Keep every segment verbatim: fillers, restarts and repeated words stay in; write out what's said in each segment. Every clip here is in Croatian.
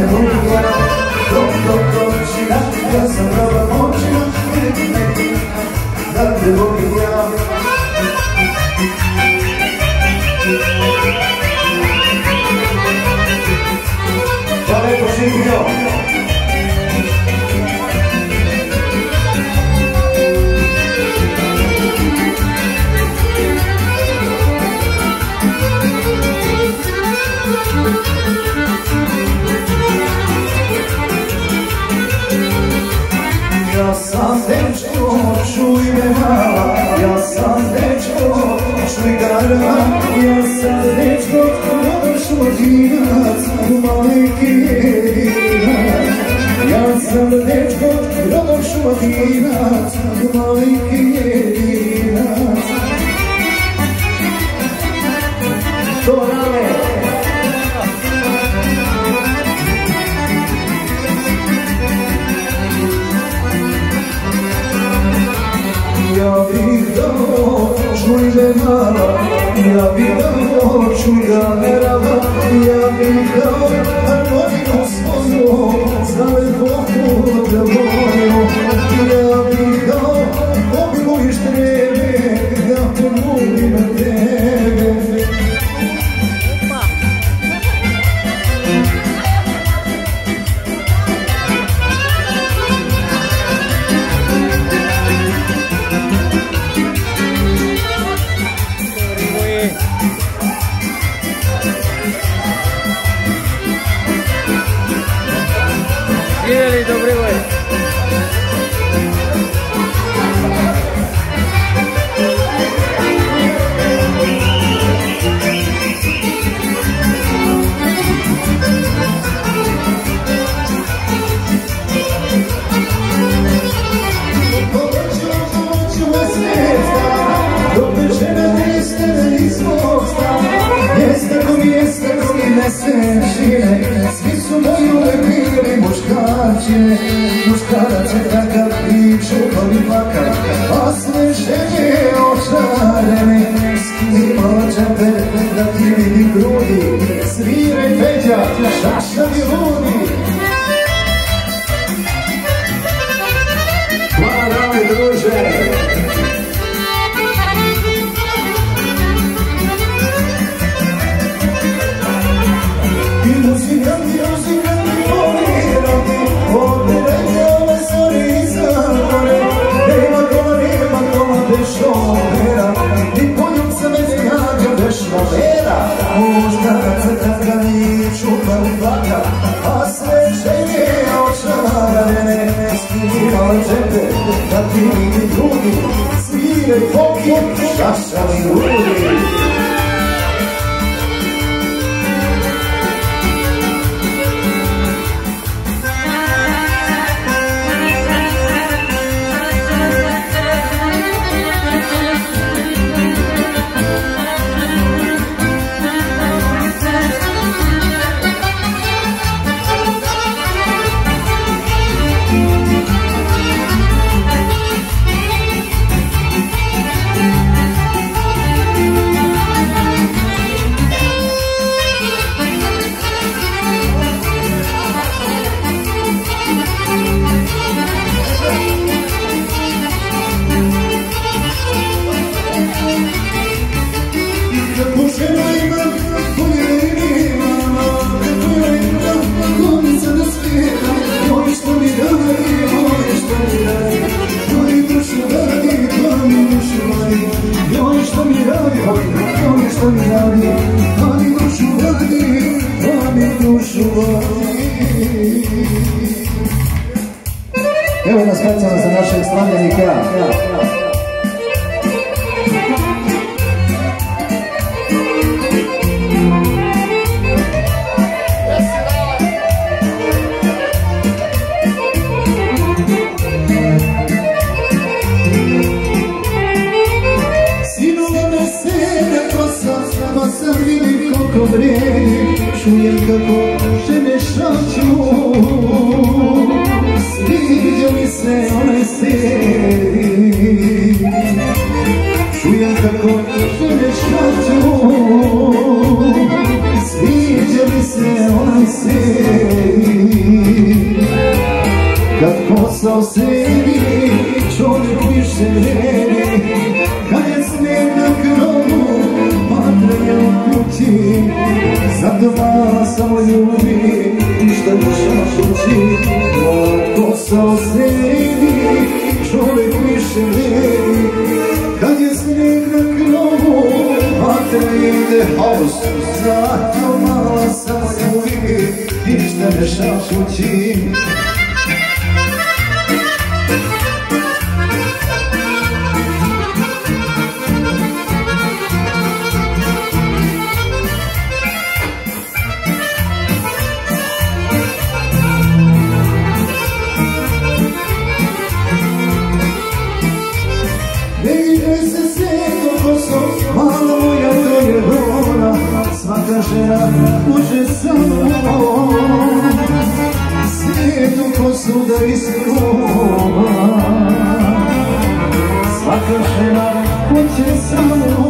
luka, dok, dok, dočina, ja sam prava moćina, da te volim ja. Pa neko živio. Ja sam dečko, čuj me mala, ja sam dečko, čuj gara, ja sam dečko, još odinac, maliki jedinac. Ja sam dečko, još odinac, maliki jedinac. To rame! Ja bih dao, čuj me mala, ja bih dao, čuj ga verava, ja bih dao, harmoniku svoju, za lepotu da moju. Ja bih dao, obiluj štrebe, da pomolim tebe. Živjeli, dobri voj! Svi su moji uvek bili muškarče, muškarače takav i čupav i plakav, a sve žene očarene, skima džabe da ti vidi grudi, sviraj Feđa, šaša mi ludi. Hvala mi druže! Muzikanti, muzikanti, volirati, odmerajte ove stvari iza gore. Nema kola, nema kola, bez šomera, ni poljubca me ne jađa bez šomera. Muškaraca takav i čupav i plakav, a sve žene očarene, skima džepe da ti vidi drugi, sviraj foki, šaša mi ludi. Evo jedna specijalna za našeg slavljenika. Sinova vesela kosa, kosa vidi koliko vredi, čujem kako žene šaču. Sviđa mi se onaj sedi. posao sebi, čovjek više vredi. Kad je snijeg na krovu, vatra je u kući, zato mala samo ljubi, ništa duša kući. Posao sebi, čovjek više vredi. Kad je snijeg na krovu, vatra ide haos, zato mala samo ljubi, ništa duša kući. Mala moja, to je ona, svaka žena može samo svijetu kosu da isprova. Svaka žena hoće samo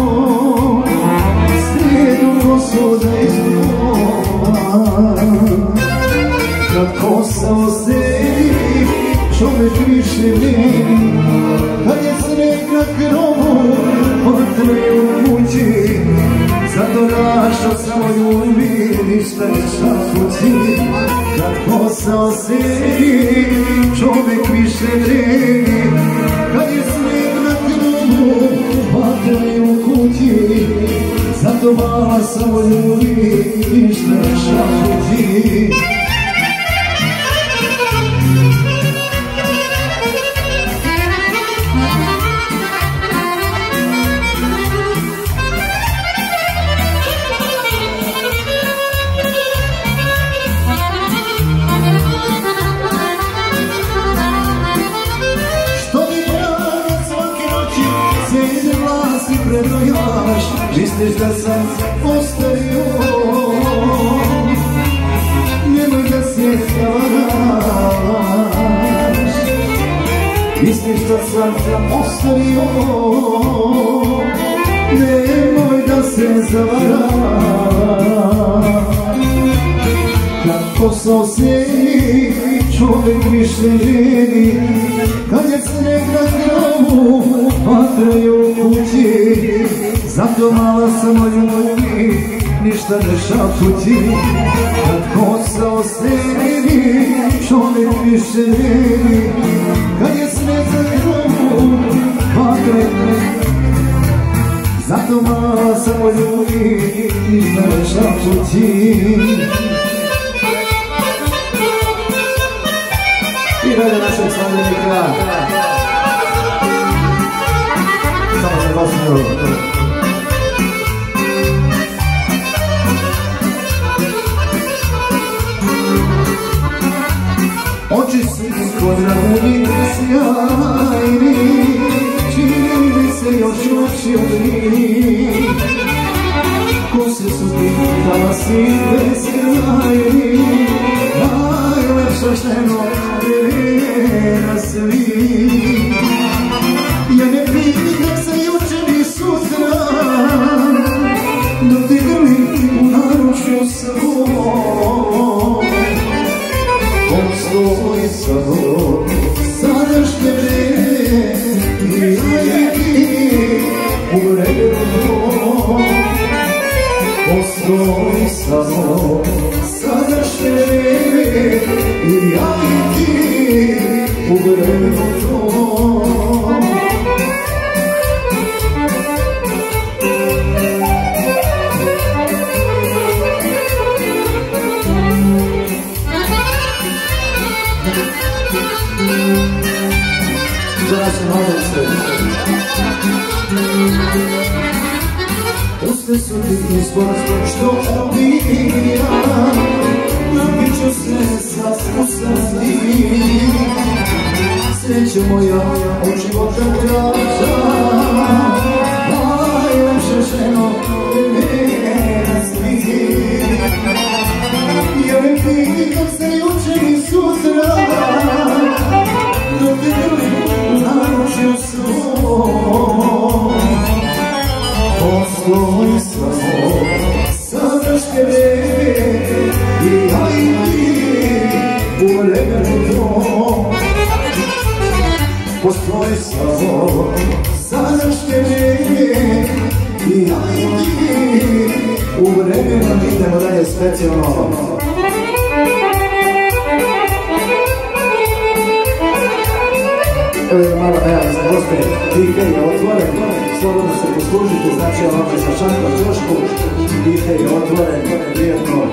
svijetu kosu da isprova. Kad kosa osjeti, čovjek više vidi. Kad je snijeg na krovu, vatra je u kući, zato naša samo ljubi, ništa neša kući. Kad kosa osjeti, čovjek više vredi. Kad je snijeg na krovu, vatra je u kući, zato mala samo ljubi, ništa neša kući. Misliš da sam ostario, nemoj da se zavaraš. Misliš da sam ostario, nemoj da se zavaraš. Kad posao sjedi, čovjek više vredi. Kad je snijeg na krovu, vatra je u kući, zato mala samo ljubi, ništa ne šapući. Kad kosa osjeti, čovjek više vredi. Kad je snijeg na krovu, vatra je u kući, zato mala samo ljubi, ništa ne šapući. I dalje našeg slavljenika. Samo se vas ne oči si kod ravuni sjajni, čini mi se još oči od njih. Kose su ti talasi beskrajni, najlepša ženo je na svih. Ja ne pitam se juče ni sutra, dok ti grlim u naručju svom. Postoji samo sadašnje vreme i ja i ti u vremenu. Postoji samo sadašnje vreme i ja i ti u vremenu. Uste su ti izbor što odbijam, bit ću se saspustati. Srećo moja od života kraća, najlepša ženo je na svih. Ja ne pitam se juče ni sutra, dok te grlim u naručju svom. Postoji samo sadašnje vreme i ja i ti u vremenu tom postoji samo sadašnje i ja i ti u vremenu. Idemo dalje specijalno. Evo je malo najava za goste, D J je otvoren, slobodno se poslužite, znači ovako sa šankom čošku, D J je otvoren, prijetno.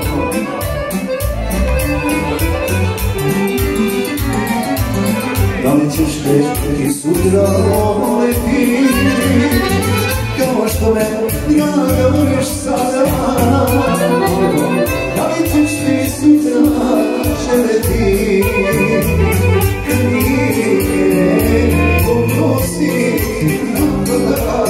Da li ćeš te i sutra voleti, kao što me draga voliš sada? Da li ćeš te i sutra želeti, kad nije ponosi napada?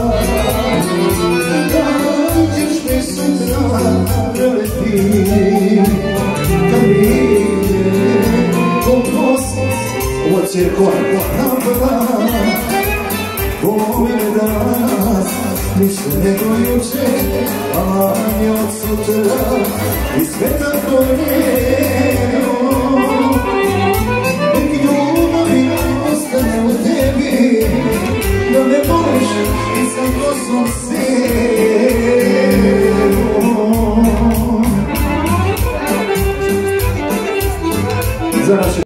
Da li ćeš te i sutra želeti, kad nije ponosi cirko napada? Pomene danas nisu nego juče, a manje od sutra i sveta promijenio. Nek ljubavi ostane u tebi, da me voliš i sa kosom si.